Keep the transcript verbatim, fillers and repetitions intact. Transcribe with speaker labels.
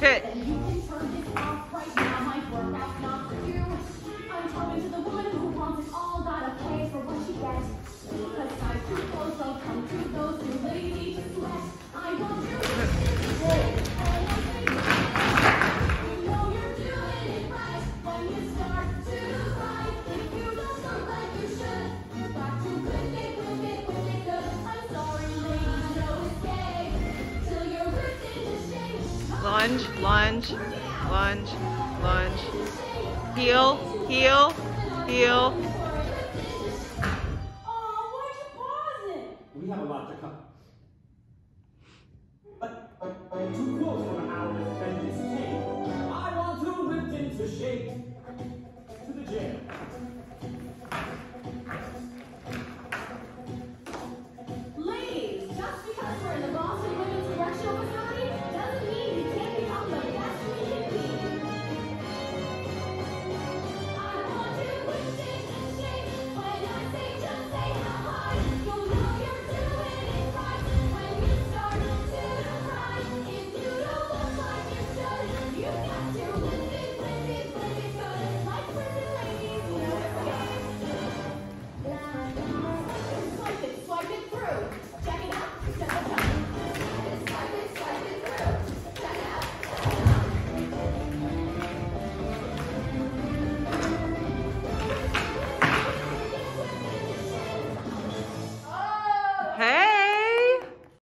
Speaker 1: Hit.
Speaker 2: Then you can turn this off right now. My workout's not for you. I'm talking to the woman who wants it all, gotta pay for what she gets. Because size two clothes don't come to those who lazy to sweat. I want you to you know you're doing it right when you start to fight. If you don't feel like you should, you've got to whip it, whip it, whip it good. I'm sorry, ladies, no escape till you're ripped into shape.
Speaker 1: Lunge, lunge, lunge, lunge. Heel, heel, heel.
Speaker 3: We have a lot to come. But, but, but too close for an hour to spend this tape. I want to whip into shape to the jail.